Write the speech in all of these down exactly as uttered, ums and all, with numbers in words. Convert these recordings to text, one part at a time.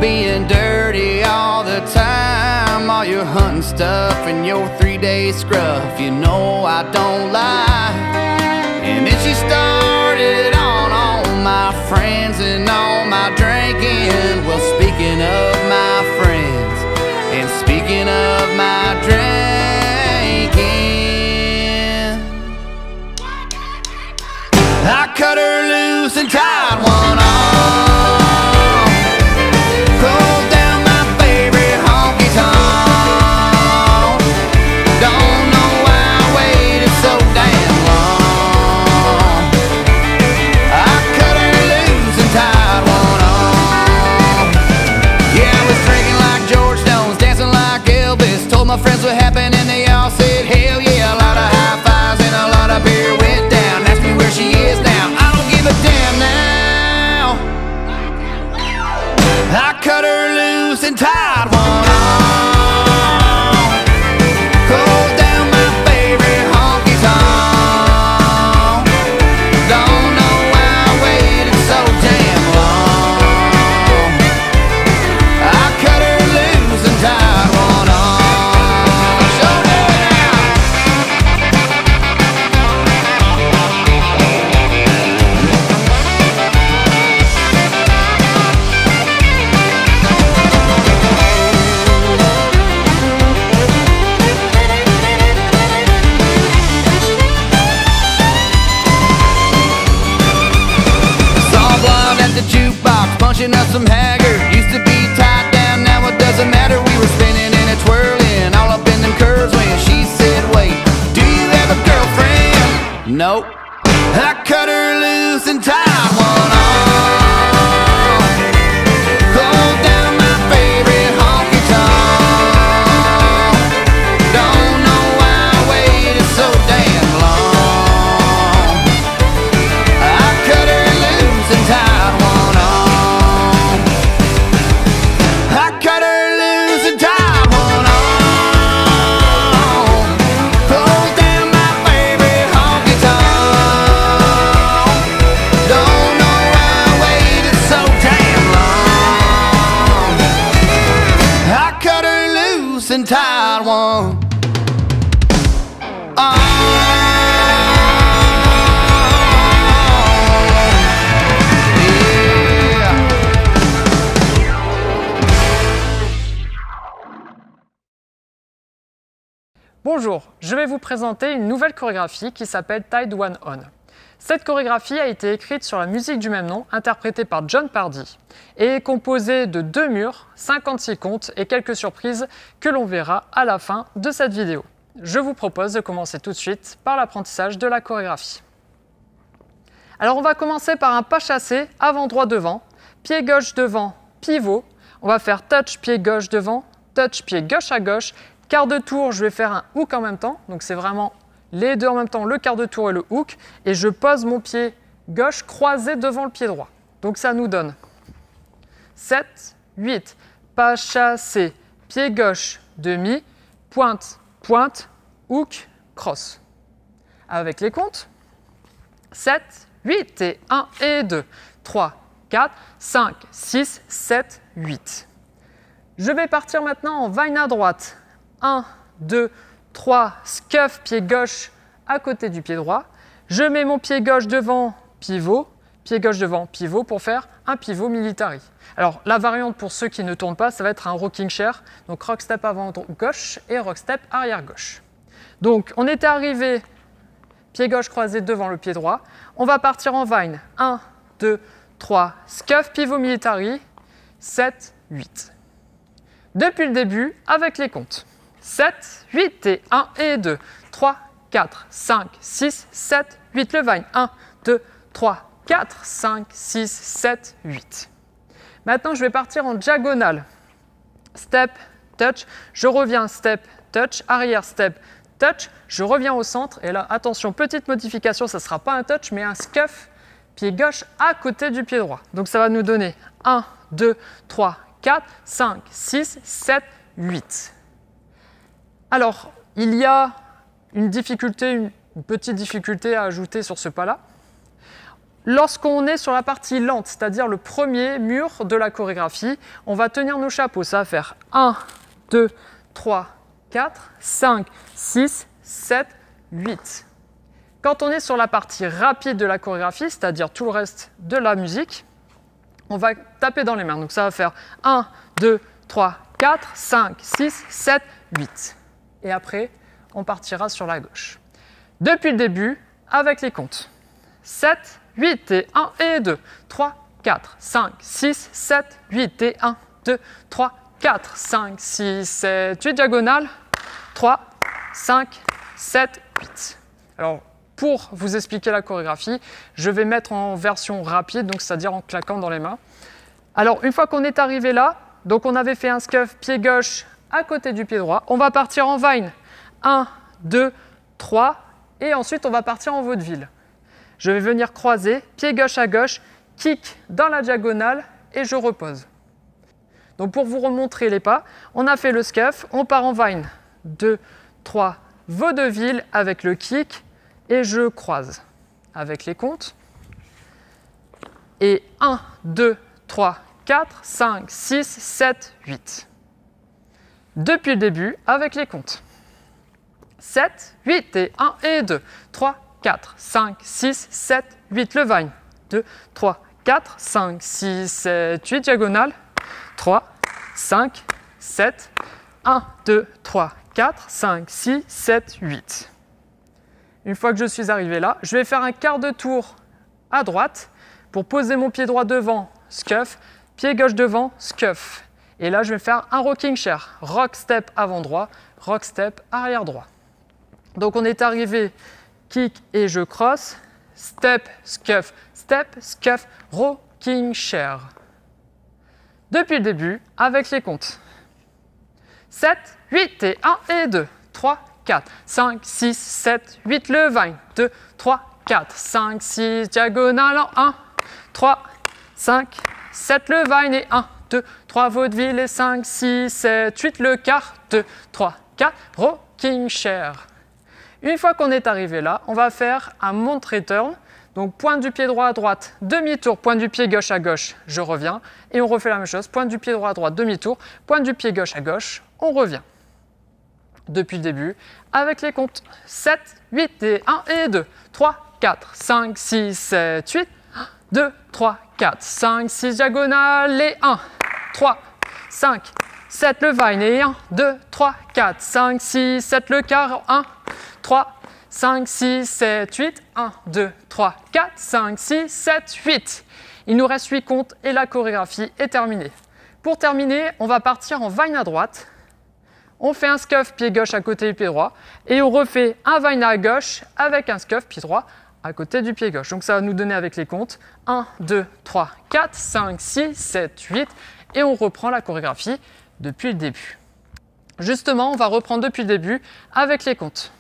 being dirty all the time, all your hunting stuff and your three-day scruff, you know I don't lie. And then she started on all my friends and all my drinking. Well, speaking of my friends and speaking of my drinking, I cut her loose and tied one on. My friends what happened and they all said hell yeah. A lot of high fives and a lot of beer went down. Ask me where she is now, I don't give a damn now. I cut her loose and tied one on. Closed down my favorite honky tonk. Don't know why I waited so damn long. I cut her loose and tied one on. Punching up some haggard, used to be tied down, now it doesn't matter. We were spinning and a twirling, all up in them curves when she said, wait, do you have a girlfriend? Nope. I cut her loose and tied one on. Closed down my favorite honky tonk. Don't know why I waited so damn long. I cut her loose and tied one on. And tied one on. Yeah. Bonjour, je vais vous présenter une nouvelle chorégraphie qui s'appelle Tied One On. Cette chorégraphie a été écrite sur la musique du même nom, interprétée par Jon Pardi, et est composée de deux murs, cinquante-six comptes et quelques surprises que l'on verra à la fin de cette vidéo. Je vous propose de commencer tout de suite par l'apprentissage de la chorégraphie. Alors on va commencer par un pas chassé, avant droit devant, pied gauche devant, pivot. On va faire touch pied gauche devant, touch pied gauche à gauche, quart de tour, je vais faire un hook en même temps, donc c'est vraiment les deux en même temps, le quart de tour et le hook, et je pose mon pied gauche croisé devant le pied droit. Donc ça nous donne sept, huit, pas chassé, pied gauche, demi, pointe, pointe, hook, cross. Avec les comptes, sept, huit et un et deux, trois, quatre, cinq, six, sept, huit. Je vais partir maintenant en vine à droite. un, deux, trois, scuff, pied gauche à côté du pied droit. Je mets mon pied gauche devant, pivot, pied gauche devant, pivot pour faire un pivot military. Alors la variante pour ceux qui ne tournent pas, ça va être un rocking chair. Donc rock step avant gauche et rock step arrière gauche. Donc on était arrivé, pied gauche croisé devant le pied droit. On va partir en vine. un, deux, trois, scuff, pivot military, sept, huit. Depuis le début, avec les comptes. sept, huit et un et deux, trois, quatre, cinq, six, sept, huit. Le vine. un, deux, trois, quatre, cinq, six, sept, huit. Maintenant, je vais partir en diagonale. Step, touch, je reviens, step, touch, arrière, step, touch, je reviens au centre. Et là, attention, petite modification, ça ne sera pas un touch, mais un scuff, pied gauche à côté du pied droit. Donc ça va nous donner un, deux, trois, quatre, cinq, six, sept, huit. Alors, il y a une difficulté, une petite difficulté à ajouter sur ce pas-là. Lorsqu'on est sur la partie lente, c'est-à-dire le premier mur de la chorégraphie, on va tenir nos chapeaux. Ça va faire un, deux, trois, quatre, cinq, six, sept, huit. Quand on est sur la partie rapide de la chorégraphie, c'est-à-dire tout le reste de la musique, on va taper dans les mains. Donc ça va faire un, deux, trois, quatre, cinq, six, sept, huit. Et après, on partira sur la gauche. Depuis le début, avec les comptes. sept, huit et un et deux, trois, quatre, cinq, six, sept, huit et un, deux, trois, quatre, cinq, six, sept, huit, diagonale, trois, cinq, sept, huit. Alors, pour vous expliquer la chorégraphie, je vais mettre en version rapide, donc c'est-à-dire en claquant dans les mains. Alors, une fois qu'on est arrivé là, donc on avait fait un scuff pied gauche à côté du pied droit, on va partir en vine. un, deux, trois, et ensuite on va partir en vaudeville. Je vais venir croiser, pied gauche à gauche, kick dans la diagonale et je repose. Donc pour vous remontrer les pas, on a fait le scuff, on part en vine. deux, trois, vaudeville avec le kick et je croise avec les comptes. Et un, deux, trois, quatre, cinq, six, sept, huit. Depuis le début avec les comptes. sept, huit et un et deux, trois, quatre, cinq, six, sept, huit, le vine. deux, trois, quatre, cinq, six, sept, huit, diagonale. trois, cinq, sept, un, deux, trois, quatre, cinq, six, sept, huit. Une fois que je suis arrivé là, je vais faire un quart de tour à droite pour poser mon pied droit devant, scuff, pied gauche devant, scuff. Et là, je vais faire un rocking chair, rock step avant droit, rock step arrière droit. Donc on est arrivé, kick et je cross, step, scuff, step, scuff, rocking chair. Depuis le début, avec les comptes. sept, huit et un et deux, trois, quatre, cinq, six, sept, huit, le vine. deux, trois, quatre, cinq, six, diagonale en un, trois, cinq, sept, le vine et un, deux, trois, vaudeville et cinq, six, sept, huit, le quart, deux, trois, quatre, rocking chair. Une fois qu'on est arrivé là, on va faire un mount return. Donc pointe du pied droit à droite, demi-tour, pointe du pied gauche à gauche, je reviens. Et on refait la même chose, pointe du pied droit à droite, demi-tour, pointe du pied gauche à gauche, on revient. Depuis le début, avec les comptes. sept, huit et un et deux, trois, quatre, cinq, six, sept, huit, deux, trois, quatre, cinq, six, diagonale et un, trois, cinq, sept, le vine et un, deux, trois, quatre, cinq, six, sept, le quart, un, trois, cinq, six, sept, huit, un, deux, trois, quatre, cinq, six, sept, huit. Il nous reste huit comptes et la chorégraphie est terminée. Pour terminer, on va partir en vine à droite. On fait un scuff pied gauche à côté du pied droit et on refait un vine à gauche avec un scuff pied droit à côté du pied gauche. Donc ça va nous donner avec les comptes un, deux, trois, quatre, cinq, six, sept, huit et on reprend la chorégraphie depuis le début. Justement, on va reprendre depuis le début avec les comptes.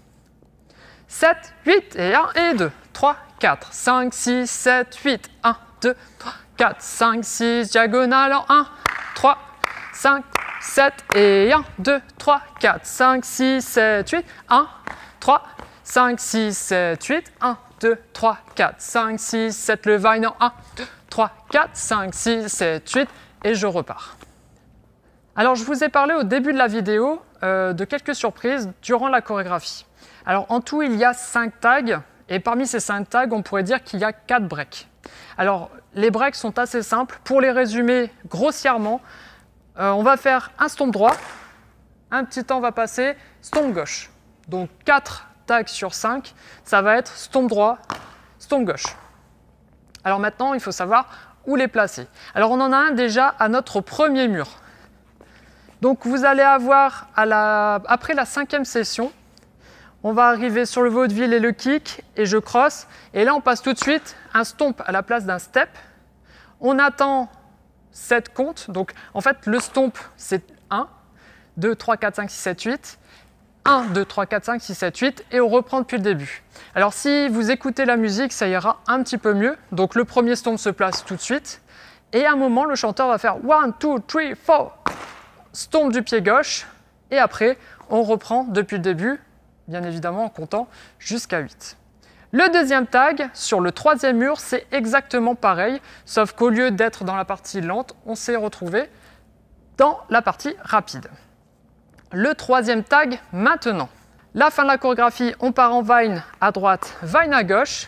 sept, huit et un et deux, trois, quatre, cinq, six, sept, huit, un, deux, trois, quatre, cinq, six, diagonale en un, trois, cinq, sept et un, deux, trois, quatre, cinq, six, sept, huit, un, trois, cinq, six, sept, huit, un, deux, trois, quatre, cinq, six, sept, le vine en un, deux, trois, quatre, cinq, six, sept, huit et je repars. Alors je vous ai parlé au début de la vidéo euh, de quelques surprises durant la chorégraphie. Alors en tout, il y a cinq tags et parmi ces cinq tags, on pourrait dire qu'il y a quatre breaks. Alors les breaks sont assez simples. Pour les résumer grossièrement, euh, on va faire un stomp droit, un petit temps va passer, stomp gauche. Donc quatre tags sur cinq, ça va être stomp droit, stomp gauche. Alors maintenant, il faut savoir où les placer. Alors on en a un déjà à notre premier mur. Donc vous allez avoir, à la, après la cinquième session, on va arriver sur le vaudeville et le kick, et je cross. Et là, on passe tout de suite un stomp à la place d'un step. On attend sept comptes. Donc en fait, le stomp, c'est un, deux, trois, quatre, cinq, six, sept, huit. un, deux, trois, quatre, cinq, six, sept, huit. Et on reprend depuis le début. Alors si vous écoutez la musique, ça ira un petit peu mieux. Donc le premier stomp se place tout de suite. Et à un moment, le chanteur va faire one, two, three, four. Stomp du pied gauche, et après, on reprend depuis le début, bien évidemment en comptant jusqu'à huit. Le deuxième tag, sur le troisième mur, c'est exactement pareil, sauf qu'au lieu d'être dans la partie lente, on s'est retrouvé dans la partie rapide. Le troisième tag, maintenant. La fin de la chorégraphie, on part en vine à droite, vine à gauche.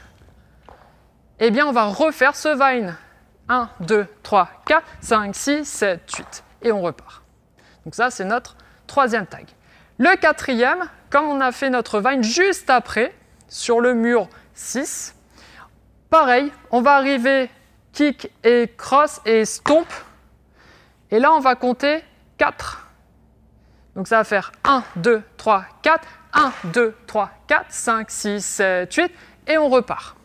Eh bien, on va refaire ce vine. un, deux, trois, quatre, cinq, six, sept, huit. Et on repart. Donc ça, c'est notre troisième tag. Le quatrième, comme on a fait notre vine juste après, sur le mur six, pareil, on va arriver kick et cross et stomp. Et là, on va compter quatre. Donc ça va faire un, deux, trois, quatre, un, deux, trois, quatre, cinq, six, sept, huit, et on repart.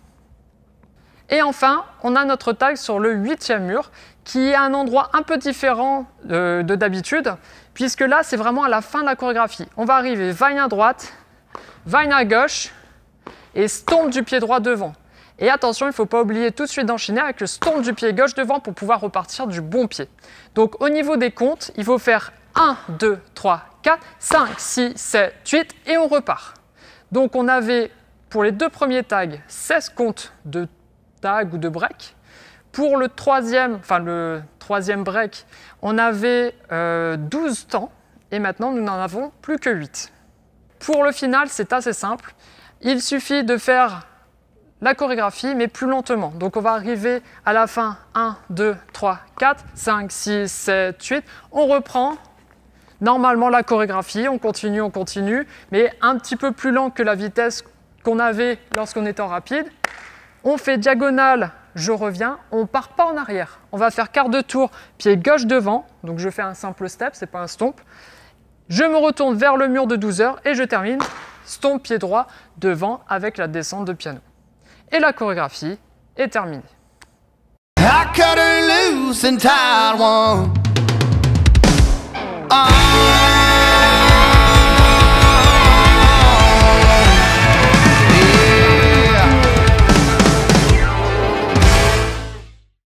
Et enfin, on a notre tag sur le huitième mur, qui est un endroit un peu différent de, de d'habitude, puisque là, c'est vraiment à la fin de la chorégraphie. On va arriver vine à droite, vine à gauche, et stomp du pied droit devant. Et attention, il ne faut pas oublier tout de suite d'enchaîner avec le stomp du pied gauche devant pour pouvoir repartir du bon pied. Donc au niveau des comptes, il faut faire un, deux, trois, quatre, cinq, six, sept, huit et on repart. Donc on avait pour les deux premiers tags seize comptes de tag ou de break. Pour le troisième, enfin le troisième break, on avait euh, douze temps et maintenant nous n'en avons plus que huit. Pour le final, c'est assez simple. Il suffit de faire la chorégraphie, mais plus lentement. Donc on va arriver à la fin, un, deux, trois, quatre, cinq, six, sept, huit. On reprend normalement la chorégraphie, on continue, on continue, mais un petit peu plus lent que la vitesse qu'on avait lorsqu'on était en rapide. On fait diagonale, je reviens, on ne part pas en arrière. On va faire quart de tour, pied gauche devant. Donc je fais un simple step, ce n'est pas un stomp. Je me retourne vers le mur de douze heures et je termine stomp pied droit devant avec la descente de piano. Et la chorégraphie est terminée. I cut her loose and tied one. Uh